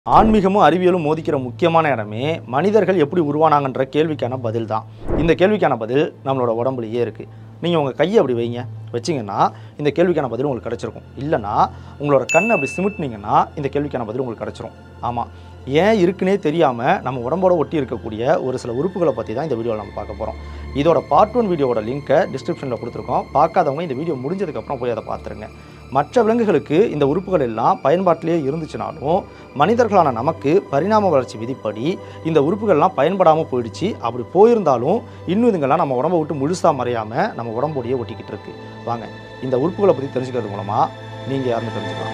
ஆன்மீகமும் அறிவியலும் மோதிக்கிற முக்கியமான இடமே மனிதர்கள் எப்படி உருவானாங்கன்ற கேள்விக்கான பதில் தான். இந்த கேள்விக்கான பதில் நம்மளோட உடம்புலயே இருக்குது. நீங்கள் உங்கள் கையை அப்படி வைங்க, வச்சிங்கன்னா இந்த கேள்விக்கான பதில் உங்களுக்கு கிடச்சிருக்கும். இல்லைனா உங்களோட கண்ணை அப்படி சிமிட்டினீங்கன்னா இந்த கேள்விக்கான பதில் உங்களுக்கு கிடச்சிரும். ஆமாம், ஏன் இருக்குன்னே தெரியாமல் நம்ம உடம்போட ஒட்டி இருக்கக்கூடிய ஒரு சில உறுப்புகளை பற்றி தான் இந்த வீடியோவில் நம்ம பார்க்க போகிறோம். இதோட பார்ட் 1 வீடியோட லிங்க்கை டிஸ்கிரிப்ஷனில் கொடுத்துருக்கோம். பார்க்காதவங்க இந்த வீடியோ முடிஞ்சதுக்கப்புறம் போய் அதை பார்த்துருங்க. மற்ற விலங்குகளுக்கு இந்த உறுப்புகள் எல்லாம் பயன்பாட்டிலே இருந்துச்சுனாலும் மனிதர்களான நமக்கு பரிணாம வளர்ச்சி விதிப்படி இந்த உறுப்புகள்லாம் பயன்படாமல் போயிடுச்சு. அப்படி போயிருந்தாலும் இன்னும் இதுங்கெல்லாம் நம்ம உடம்பை விட்டு முழுசாக மறையாமல் நம்ம உடம்போடையே ஒட்டிக்கிட்டு இருக்கு. வாங்க இந்த உறுப்புகளை பற்றி தெரிஞ்சுக்கிறது மூலமாக நீங்கள் யாருன்னு தெரிஞ்சுக்கலாம்.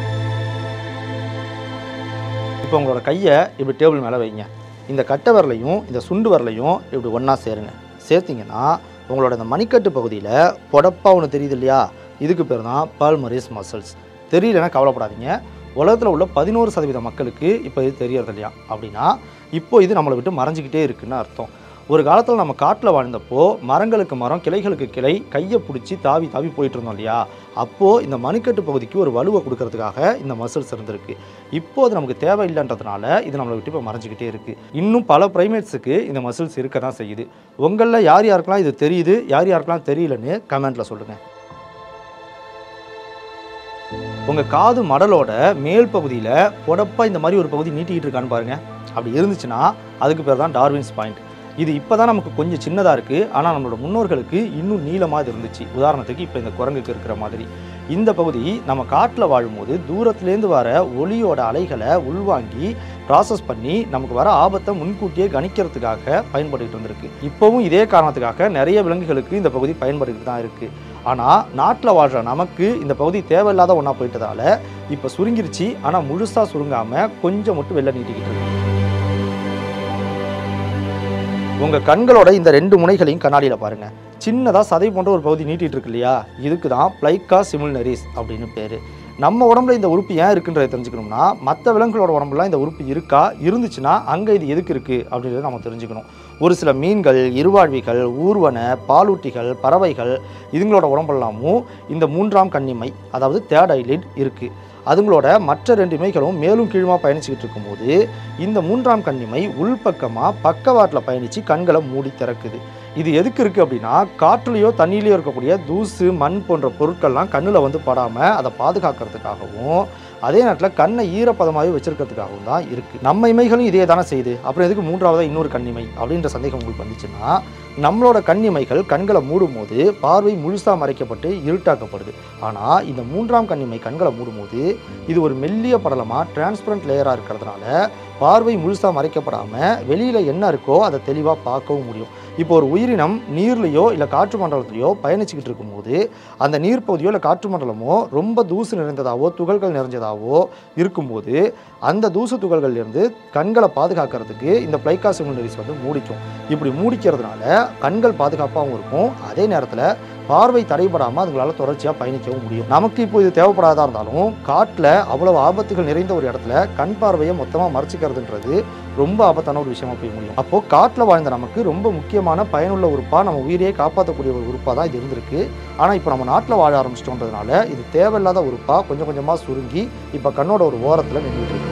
இப்போ உங்களோட கையை இப்படி டேபிள் மேலே வைங்க. இந்த கட்டை விரலையும் இந்த சுண்டு விரலையும் இப்படி ஒன்றா சேருங்க. சேர்த்திங்கன்னா உங்களோட இந்த மணிக்கட்டு பகுதியில் பொடப்பா ஒன்று தெரியுது இல்லையா, இதுக்கு பேர் தான் பால்மரிஸ் மசில்ஸ். தெரியலன்னா கவலைப்படாதீங்க. உலகத்தில் உள்ள 11% மக்களுக்கு இப்போ இது தெரியறது இல்லையா. அப்படின்னா இப்போ இது நம்மளை விட்டு மறைஞ்சிக்கிட்டே இருக்குன்னு அர்த்தம். ஒரு காலத்தில் நம்ம காட்டில் வாழ்ந்தப்போ மரங்களுக்கு மரம், கிளைகளுக்கு கிளை கையை பிடிச்சி தாவி தாவி போயிட்டு இருந்தோம் இல்லையா. அப்போது இந்த மணிக்கட்டு பகுதிக்கு ஒரு வலுவை கொடுக்கறதுக்காக இந்த மசில்ஸ் இருந்திருக்கு. இப்போது அது நமக்கு தேவையில்லைன்றதுனால இது நம்மளை விட்டு இப்போ மறைஞ்சிக்கிட்டே இருக்குது. இன்னும் பல பிரைமேட்ஸுக்கு இந்த மசில்ஸ் இருக்க தான் செய்யுது. உங்களில் யார் யாருக்கெல்லாம் இது தெரியுது, யார் யாருக்கெல்லாம் தெரியலன்னு கமெண்ட்டில் சொல்லுங்கள். உங்கள் காது மடலோட மேல் பகுதியில் பொடப்பா இந்த மாதிரி ஒரு பகுதி நீட்டிக்கிட்டு இருக்கான்னு பாருங்கள். அப்படி இருந்துச்சுன்னா அதுக்கு பேர் தான் டார்வின்ஸ் பாயிண்ட். இது இப்போ தான் நமக்கு கொஞ்சம் சின்னதாக இருக்குது. ஆனால் நம்மளோட முன்னோர்களுக்கு இன்னும் நீளமாக இது இருந்துச்சு. உதாரணத்துக்கு இப்போ இந்த குரங்குக்கு இருக்கிற மாதிரி. இந்த பகுதி நம்ம காட்டில் வாழும்போது தூரத்துலேருந்து வர ஒளியோட அலைகளை உள்வாங்கி ப்ராசஸ் பண்ணி நமக்கு வர ஆபத்தை முன்கூட்டியே கணிக்கிறதுக்காக பயன்படுத்திட்டு இருந்திருக்கு. இப்போவும் இதே காரணத்துக்காக நிறைய விலங்குகளுக்கு இந்த பகுதி பயன்படுத்திட்டு தான் இருக்குது. ஆனால் நாட்டில் வாழ்கிற நமக்கு இந்த பகுதி தேவையில்லாத ஒன்றா போயிட்டதால இப்போ சுருங்கிருச்சு. ஆனால் முழுசாக சுருங்காமல் கொஞ்சம் மட்டும் வெளில நீட்டிக்கிட்டு இருக்கு. உங்கள் கண்களோட இந்த 2 முனைகளையும் கண்ணாடியில் பாருங்கள். சின்னதாக சதை போன்ற ஒரு பகுதி நீட்டிகிட்டு இருக்கு இல்லையா, இதுக்கு தான் ப்ளைக்கா சிமுலினரிஸ் அப்படின்னு பேர். நம்ம உடம்புல இந்த உறுப்பு ஏன் இருக்குன்றதை தெரிஞ்சுக்கணும்னா மற்ற விலங்குகளோட உடம்புலாம் இந்த உறுப்பு இருக்கா, இருந்துச்சுன்னா அங்கே இது எதுக்கு இருக்குது அப்படின்றத நம்ம தெரிஞ்சுக்கணும். ஒரு சில மீன்கள், இருவாழ்விகள், ஊர்வன, பாலூட்டிகள், பறவைகள் இதுங்களோட உடம்பெல்லாமும் இந்த 3ஆம் கண்ணிமை அதாவது தேர்ட் ஐலிட் இருக்குது. அதுங்களோட மற்ற 2 இமைகளும் மேலும் கீழுமா பயணிச்சுக்கிட்டு இருக்கும்போது இந்த 3ஆம் கண்ணிமை உள்பக்கமாக பக்கவாட்டில் பயணித்து கண்களை மூடி திறக்குது. இது எதுக்கு இருக்குது அப்படின்னா காற்றுலையோ தண்ணியிலையோ இருக்கக்கூடிய தூசு, மண் போன்ற பொருட்கள்லாம் கண்ணில் வந்து படாமல் அதை பாதுகாக்கிறதுக்காகவும் அதே நேரத்தில் கண்ணை ஈரப்பதமாகவே வச்சிருக்கிறதுக்காகவும் தான் இருக்குது. நம்ம இமைகளும் இதே தானே செய்யுது. அப்புறம் எதுக்கு 3ஆவதாக இன்னொரு கண்ணிமை அப்படின்ற சந்தேகம் உங்களுக்கு வந்துச்சுன்னா நம்மளோட கண்ணிமைகள் கண்களை மூடும் போது பார்வை முழுசாக மறைக்கப்பட்டு இருட்டாக்கப்படுது. ஆனால் இந்த 3ஆம் கண்ணிமை கண்களை மூடும்போது இது ஒரு மெல்லிய படலமாக டிரான்ஸ்பரண்ட் லேயராக இருக்கிறதுனால பார்வை முழுசாக மறைக்கப்படாமல் வெளியில் என்ன இருக்கோ அதை தெளிவாக பார்க்கவும் முடியும். இப்போ ஒரு உயிரினம் நீர்லையோ இல்லை காற்று மண்டலத்திலையோ பயணிச்சுக்கிட்டு இருக்கும்போது அந்த நீர் பகுதியோ இல்லை காற்று மண்டலமோ ரொம்ப தூசு நிறைந்ததாவோ துகள்கள் நிறைஞ்சதாவோ இருக்கும்போது அந்த தூசு துகள்கள்லேருந்து கண்களை பாதுகாக்கிறதுக்கு இந்த ப்ளைக்கா சிமுலினரிஸ் வந்து மூடிக்கும். இப்படி மூடிக்கிறதுனால கண்கள் பாதுகாப்பாகவும் இருக்கும். அதே நேரத்தில் பார்வை தடைபடாமல் அதுங்களால் தொடர்ச்சியாக பயணிக்கவும் முடியும். நமக்கு இப்போ இது தேவைப்படாதா இருந்தாலும் காட்டில் அவ்வளவு ஆபத்துகள் நிறைந்த ஒரு இடத்துல கண் பார்வையை மொத்தமாக மறைச்சிக்கிறதுன்றது ரொம்ப ஆபத்தான ஒரு விஷயமா போய் முடியும். அப்போது காட்டில் வாழ்ந்த நமக்கு ரொம்ப முக்கியமான பயனுள்ள உறுப்பாக, நம்ம உயிரையே காப்பாற்றக்கூடிய ஒரு உறுப்பாக தான் இது இருந்திருக்கு. ஆனால் இப்போ நம்ம நாட்டில் வாழ ஆரம்பிச்சிட்டோன்றதுனால இது தேவையில்லாத உறுப்பாக கொஞ்சம் கொஞ்சமாக சுருங்கி இப்போ கண்ணோட ஒரு ஓரத்தில் நின்றுட்டு இருக்கு.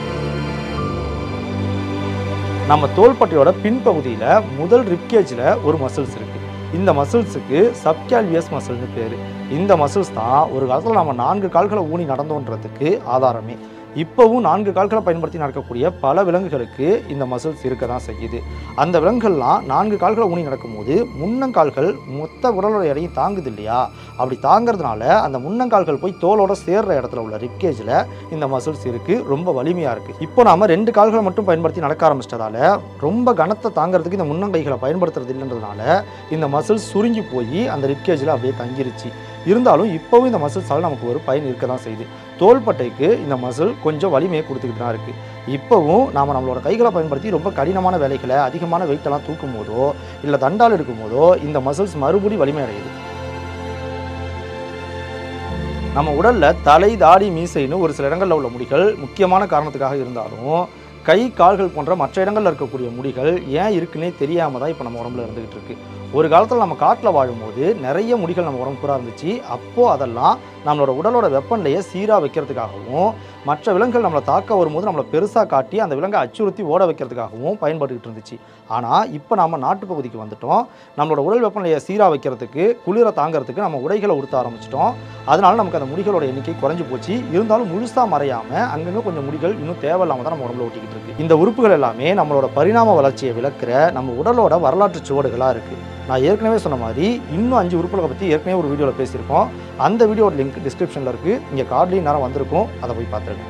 நம்ம தோள்பட்டையோட பின்பகுதியில் முதல் ரிப்கேஜில் ஒரு மசில்ஸ் இருக்குது. இந்த மசில்ஸுக்கு சப்கால்வியஸ் மசில்னு பேர். இந்த மசில்ஸ் தான் ஒரு காலத்தில் நம்ம 4 கால்களை ஊனி நடந்தோன்றதுக்கு ஆதாரமே. இப்போவும் 4 கால்களை பயன்படுத்தி நடக்கக்கூடிய பல விலங்குகளுக்கு இந்த மசில்ஸ் இருக்க தான் செய்யுது. அந்த விலங்குகள்லாம் 4 கால்களை ஊனி நடக்கும்போது முன்னங்கால்கள் மொத்த உடலோட எடையும் தாங்குது இல்லையா. அப்படி தாங்கிறதுனால அந்த முன்னங்கால்கள் போய் தோலோட சேர்ற இடத்துல உள்ள ரிப்கேஜில் இந்த மசில்ஸ் இருக்குது. ரொம்ப வலிமையாக இருக்குது. இப்போ நாம் 2 கால்களை மட்டும் பயன்படுத்தி நடக்க ஆரம்பிச்சிட்டதால ரொம்ப கனத்தை தாங்கிறதுக்கு இந்த முன்னங்கைகளை பயன்படுத்துறது இல்லைன்றதுனால இந்த மசில்ஸ் சுருங்கி போய் அந்த ரிப்கேஜில் அப்படியே தங்கிருச்சு. இருந்தாலும் இப்போவும் இந்த மசில்ஸால் நமக்கு ஒரு பயன் இருக்க தான் செய்யுது. தோள்பட்டைக்கு இந்த மசில் கொஞ்சம் வலிமையை கொடுத்துக்கிட்டு தான் இருக்குது. இப்போவும் நாம் நம்மளோட கைகளை பயன்படுத்தி ரொம்ப கடினமான வேலைகளை, அதிகமான வெயிட்டெல்லாம் தூக்கும் போதோ இல்லை தண்டால் எடுக்கும் போதோ இந்த மசில்ஸ் மறுபடி வலிமை அடையுது. நம்ம உடலில் தலை, தாடி, மீசைன்னு ஒரு சில இடங்களில் உள்ள முடிகள் முக்கியமான காரணத்துக்காக இருந்தாலும் கை, கால்கள் போன்ற மற்ற இடங்களில் இருக்கக்கூடிய முடிகள் ஏன் இருக்குன்னே தெரியாமல் தான் இப்போ நம்ம உடம்புல இருந்துகிட்டு இருக்கு. ஒரு காலத்தில் நம்ம காட்டில் வாழும்போது நிறைய முடிகள் நம்ம உடம்பு பூரா இருந்துச்சு. அப்போது அதெல்லாம் நம்மளோட உடலோட வெப்பநிலையை சீராக வைக்கிறதுக்காகவும் மற்ற விலங்குகள் நம்மளை தாக்க வரும்போது நம்மளை பெருசாக காட்டி அந்த விலங்கை அச்சுறுத்தி ஓட வைக்கிறதுக்காகவும் பயன்பட்டுக்கிட்டு இருந்துச்சு. ஆனால் இப்போ நம்ம நாட்டுப்பகுதிக்கு வந்துட்டோம். நம்மளோட உடல் வெப்பநிலையை சீராக வைக்கிறதுக்கு, குளிரை தாங்கிறதுக்கு நம்ம உடைகளை உடுத்த ஆரம்பிச்சிட்டோம். அதனால நமக்கு அந்த முடிகளோட எண்ணிக்கை குறைஞ்சி போச்சு. இருந்தாலும் முழுசாக மறையாமல் அங்கங்கே கொஞ்சம் முடிகள் இன்னும் தேவையில்லாமல் தான் நம்ம உடம்புல ஒட்டிக்கிட்டு இருக்கு. இந்த உறுப்புகள் எல்லாமே நம்மளோட பரிணாம வளர்ச்சியை விளக்குற நம்ம உடலோட வரலாற்று சுவடுகளாக இருக்குது. நான் ஏற்கனவே சொன்ன மாதிரி இன்னும் 5 உறுப்புகளை பற்றி ஏற்கனவே ஒரு வீடியோவில் பேசியிருக்கோம். அந்த வீடியோட லிங்க் டிஸ்கிரிப்ஷனில் இருக்குது. இங்கே கார்ட்லேயும் நேரம் வந்திருக்கும், அதை போய் பார்த்துருங்க.